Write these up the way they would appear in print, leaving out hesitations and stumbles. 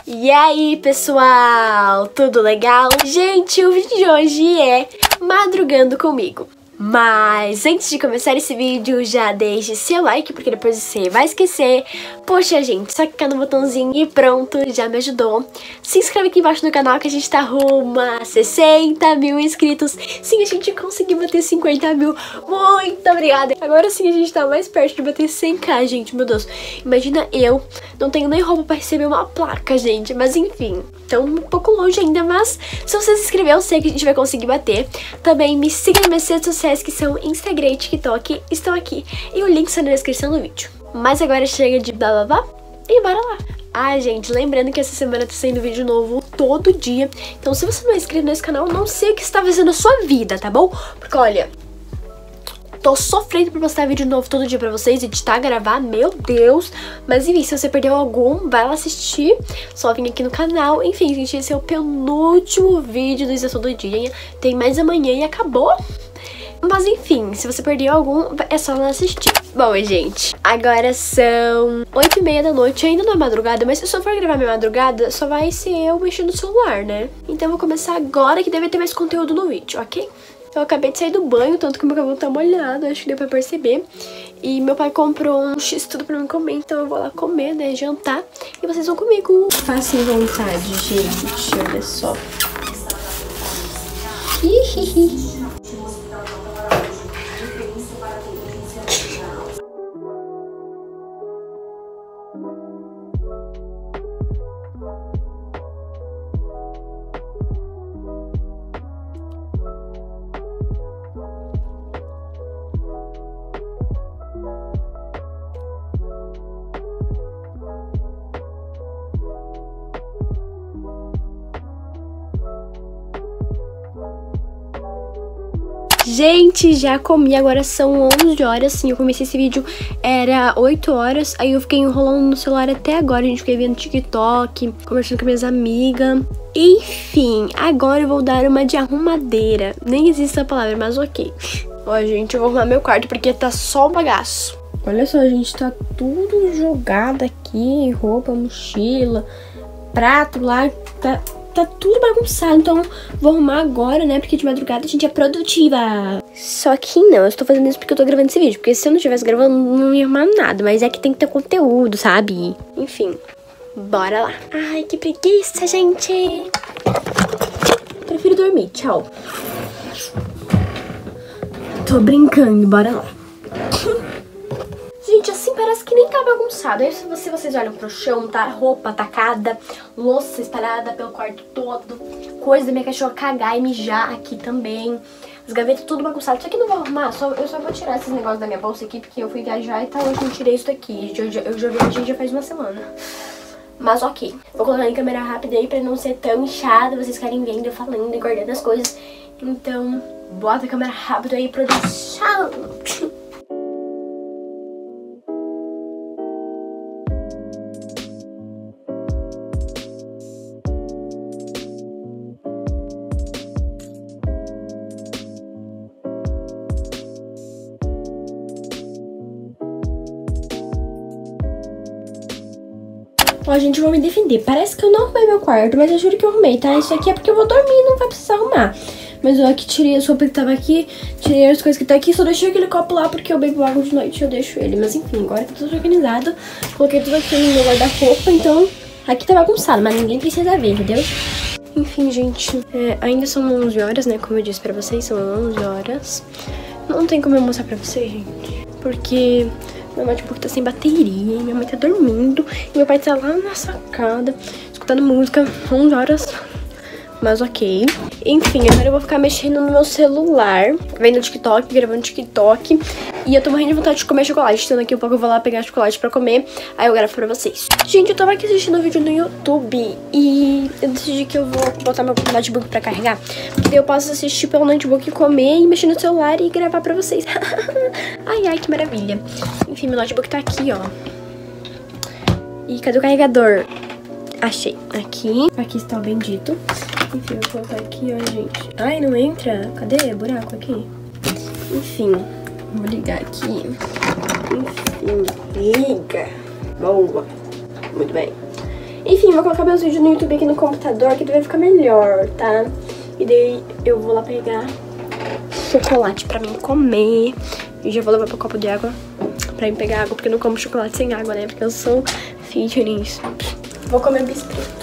E aí, pessoal? Tudo legal? Gente, o vídeo de hoje é madrugando comigo. Mas antes de começar esse vídeo, já deixe seu like, porque depois você vai esquecer. Poxa, gente, só clicar no botãozinho e pronto, já me ajudou. Se inscreve aqui embaixo no canal que a gente tá rumo a 60 mil inscritos. Sim, a gente conseguiu bater 50 mil. Muito obrigada. Agora sim a gente tá mais perto de bater 100k, gente. Meu Deus, imagina eu não tenho nem roupa pra receber uma placa, gente. Mas enfim, então um pouco longe ainda, mas se você se inscrever, eu sei que a gente vai conseguir bater. Também me siga nas minhas redes sociais, que são Instagram e TikTok, estão aqui e o link está na descrição do vídeo. Mas agora chega de blá blá blá e bora lá! Ah, gente, lembrando que essa semana tá saindo vídeo novo todo dia, então se você não é inscrito nesse canal, não sei o que você tá fazendo na sua vida, tá bom? Porque olha, tô sofrendo pra postar vídeo novo todo dia pra vocês, editar, gravar, meu Deus. Mas enfim, se você perdeu algum, vai lá assistir, só vim aqui no canal. Enfim, gente, esse é o penúltimo vídeo do Isa Todo Dia, tem mais amanhã e acabou. Mas enfim, se você perdeu algum, é só não assistir. Bom, gente, agora são 8h30 da noite, ainda não é madrugada, mas se eu só for gravar minha madrugada, só vai ser eu mexendo no celular, né? Então eu vou começar agora, que deve ter mais conteúdo no vídeo, ok? Eu acabei de sair do banho, tanto que meu cabelo tá molhado, acho que deu pra perceber. E meu pai comprou um x-tudo pra mim comer, então eu vou lá comer, né, jantar. E vocês vão comigo. Façam vontade, gente, olha só. Hihihi. Gente, já comi, agora são 11 horas, sim, eu comecei esse vídeo, era 8 horas, aí eu fiquei enrolando no celular até agora, a gente fiquei vendo TikTok, conversando com minhas amigas, enfim, agora eu vou dar uma de arrumadeira, nem existe essa palavra, mas ok. Ó, gente, eu vou arrumar meu quarto porque tá só um bagaço. Olha só, gente, tá tudo jogado aqui, roupa, mochila, prato lá, tá tudo bagunçado, então vou arrumar agora, né, porque de madrugada a gente é produtiva. Só que não, eu estou fazendo isso porque eu tô gravando esse vídeo, porque se eu não estivesse gravando, não ia arrumar nada, mas é que tem que ter conteúdo, sabe? Enfim, bora lá. Ai, que preguiça, gente. Prefiro dormir, tchau. Tô brincando, bora lá. Gente, assim parece que nem tá bagunçado. Aí se vocês olham pro chão, tá roupa atacada, louça espalhada pelo quarto todo, coisa da minha cachorra cagar e mijar aqui também. As gavetas tudo bagunçado. Isso aqui não vou arrumar, eu só vou tirar esses negócios da minha bolsa aqui, porque eu fui viajar e tal, hoje não tirei isso daqui. Eu já viajei já faz uma semana. Mas ok, vou colocar em câmera rápida aí pra não ser tão inchada, vocês querem vendo eu falando e guardando as coisas. Então, bota a câmera rápida aí, produção. Ó, gente, eu vou me defender. Parece que eu não arrumei meu quarto, mas eu juro que eu arrumei, tá? Isso aqui é porque eu vou dormir, não vai precisar arrumar. Mas eu aqui tirei as roupas que tava aqui, tirei as coisas que tá aqui, só deixei aquele copo lá porque eu bebo água de noite e eu deixo ele. Mas enfim, agora tá tudo organizado. Coloquei tudo aqui no meu guarda-roupa, então aqui tá bagunçado, mas ninguém precisa ver, entendeu? Enfim, gente, ainda são 11 horas, né? Como eu disse pra vocês, são 11 horas. Não tem como eu mostrar pra vocês, gente, porque meu notebook tá sem bateria, e minha mãe tá dormindo, e meu pai tá lá na sacada, escutando música, 11 horas, mas ok. Enfim, agora eu vou ficar mexendo no meu celular, vendo TikTok, gravando TikTok, e eu tô morrendo de vontade de comer chocolate, então daqui a pouco eu vou lá pegar chocolate pra comer, aí eu gravo pra vocês. Gente, eu tava aqui assistindo um vídeo no YouTube, e eu decidi que eu vou botar meu notebook pra carregar, porque daí eu posso assistir pelo notebook, comer e mexer no celular e gravar pra vocês. Ai, ai, que maravilha. Enfim, meu notebook tá aqui, ó. E cadê o carregador? Achei. Aqui está o bendito. Enfim, vou colocar aqui, ó, gente. Ai, não entra. Cadê? Buraco aqui. Enfim, vou ligar aqui. Enfim, liga. Boa. Muito bem. Enfim, vou colocar meus vídeos no YouTube aqui no computador, que vai ficar melhor, tá? E daí eu vou lá pegar chocolate pra mim comer. E já vou levar pro copo de água pra mim pegar água, porque eu não como chocolate sem água, né? Porque eu sou fitness. Vou comer biscoito.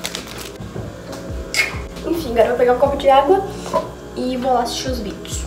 Enfim, agora eu vou pegar um copo de água e vou lá assistir os vídeos.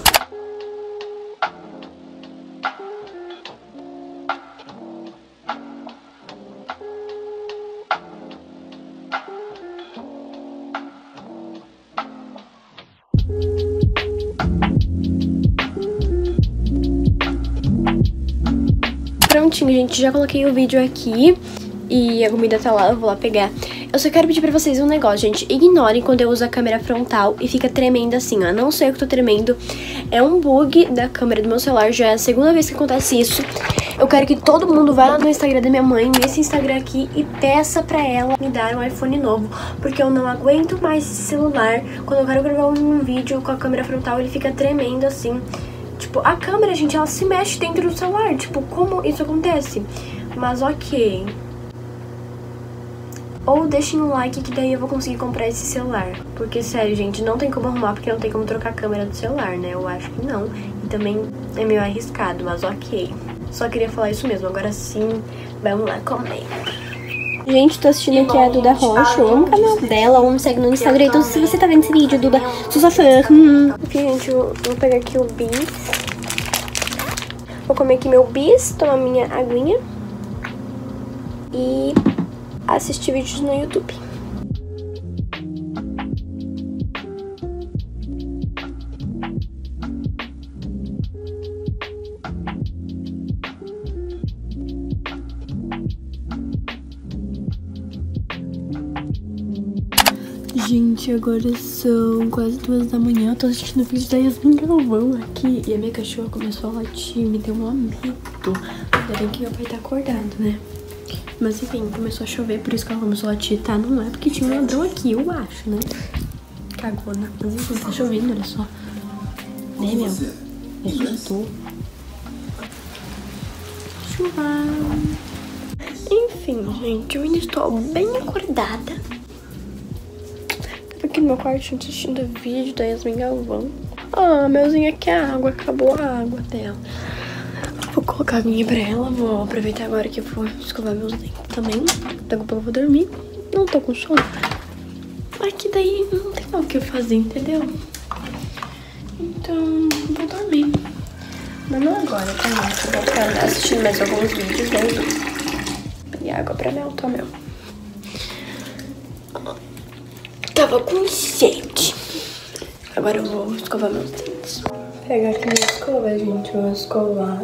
Prontinho, gente, já coloquei o vídeo aqui e a comida tá lá, eu vou lá pegar. Eu só quero pedir pra vocês um negócio, gente. Ignorem quando eu uso a câmera frontal e fica tremendo assim, ó. Não sei o que tô tremendo. É um bug da câmera do meu celular, já é a segunda vez que acontece isso. Eu quero que todo mundo vá lá no Instagram da minha mãe, nesse Instagram aqui, e peça pra ela me dar um iPhone novo. Porque eu não aguento mais esse celular. Quando eu quero gravar um vídeo com a câmera frontal, ele fica tremendo assim. Tipo, a câmera, gente, ela se mexe dentro do celular. Tipo, como isso acontece? Mas ok. Ou deixem um like que daí eu vou conseguir comprar esse celular. Porque, sério, gente, não tem como arrumar, porque não tem como trocar a câmera do celular, né? Eu acho que não. E também é meio arriscado, mas ok. Só queria falar isso mesmo. Agora sim, vamos lá comer. Gente, tô assistindo aqui a Duda Rocha, eu amo o canal dela, ou me segue no Instagram. Então se você tá vendo esse vídeo, Duda, sou sua fã. Gente, eu vou pegar aqui o bis. Vou comer aqui meu bis, tomar minha aguinha e assistir vídeos no YouTube. Gente, agora são quase 2 da manhã. Eu tô assistindo o vídeo da Yasmin Galvão aqui. E a minha cachorra começou a latir, me deu um medo. Ainda bem que meu pai tá acordado, né? Mas enfim, começou a chover, por isso que ela começou a latir, tá? Não é porque tinha um ladrão aqui, eu acho, né? Cagona. Mas enfim, tá chovendo, olha só. Né, meu? Me assustou. Chuva. Enfim, gente, eu ainda estou bem acordada. Tô aqui no meu quarto assistindo o vídeo da Yasmin Galvão. Ah, meuzinho, aqui a água, acabou a água dela. Vou colocar a aguinha pra ela, vou aproveitar agora que eu vou escovar meus dentes também. Daqui a pouco eu vou dormir. Não tô com sono. Mas que daí não tem mais o que fazer, entendeu? Então, vou dormir. Mas não agora, tá, gente? Eu vou ficar assistindo mais alguns vídeos, né? Peguei água pra Mel, tá, Mel? Tava com sede. Agora eu vou escovar meus dentes. Pegar aqui minha escova, gente. Eu vou escovar.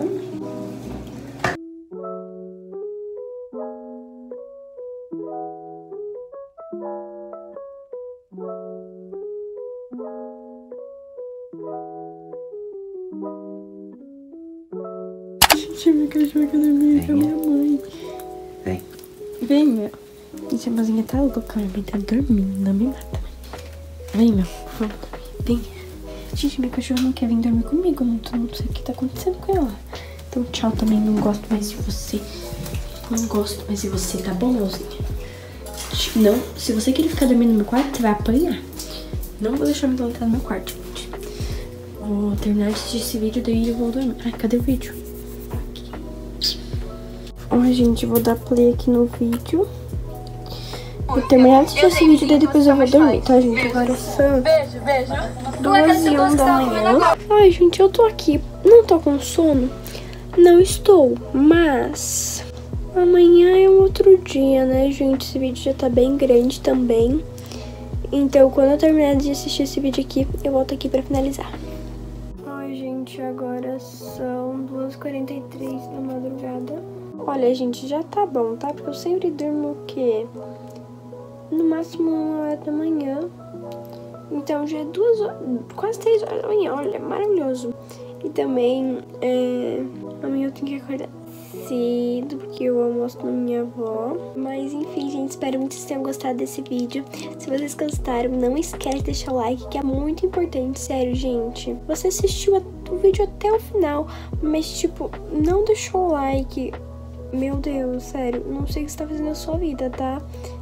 Gente, minha cachorra quer dormir com a minha mãe. Vem. Vem, meu. Gente, a mozinha tá louca, minha mãe tá dormindo, não me mata. Vem, meu, por favor, vem. Gente, minha cachorra não quer vir dormir comigo, não sei o que tá acontecendo com ela. Então, tchau também, não gosto mais de você. Não gosto mais de você, tá bom, meuzinha? Não, se você querer ficar dormindo no meu quarto, você vai apanhar. Não vou deixar ela entrar no meu quarto, gente. Vou terminar de assistir esse vídeo, daí eu vou dormir. Ai, cadê o vídeo? Aqui. Ai, gente, vou dar play aqui no vídeo. Vou terminar de assistir esse vídeo, daí depois eu vou dormir, tá, gente? Agora são 2h01 da manhã. Ai, gente, eu tô aqui. Não tô com sono? Não estou, mas amanhã é um outro dia, né, gente? Esse vídeo já tá bem grande também. Então, quando eu terminar de assistir esse vídeo aqui, eu volto aqui pra finalizar. Ai, gente, agora são 2h43 da madrugada. Olha, gente, já tá bom, tá? Porque eu sempre durmo o quê? No máximo 1h da manhã. Então já é 2 horas, quase 3 horas da manhã. Olha, maravilhoso. E também, amanhã eu tenho que acordar cedo, porque eu almoço na minha avó. Mas enfim, gente, espero muito que vocês tenham gostado desse vídeo. Se vocês gostaram, não esquece de deixar o like, que é muito importante, sério, gente. Você assistiu o vídeo até o final, mas tipo, não deixou o like. Meu Deus, sério, não sei o que você tá fazendo na sua vida, tá?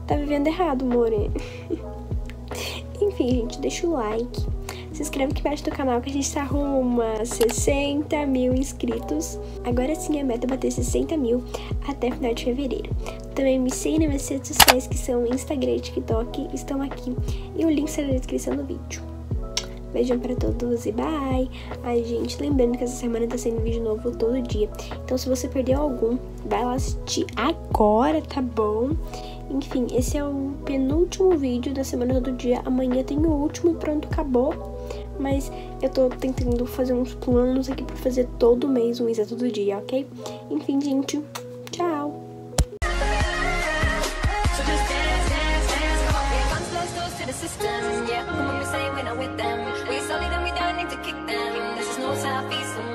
tá vivendo errado, more. Enfim, gente, deixa o like. Se inscreve aqui embaixo do canal que a gente tá rumo a 60 mil inscritos. Agora sim a meta é bater 60 mil até final de fevereiro. Também me siga nas minhas redes sociais, que são Instagram e TikTok, estão aqui. E o link está na descrição do vídeo. Beijão pra todos e bye! Ai, gente, lembrando que essa semana tá saindo vídeo novo todo dia. Então, se você perdeu algum, vai lá assistir agora, tá bom? Enfim, esse é o penúltimo vídeo da semana todo dia. Amanhã tem o último e pronto, acabou. Mas eu tô tentando fazer uns planos aqui pra fazer todo mês, um Isa todo dia, ok? Enfim, gente, tchau! System, yeah, when we say we're not with them, we solid and we don't need to kick them. This is no Southeast.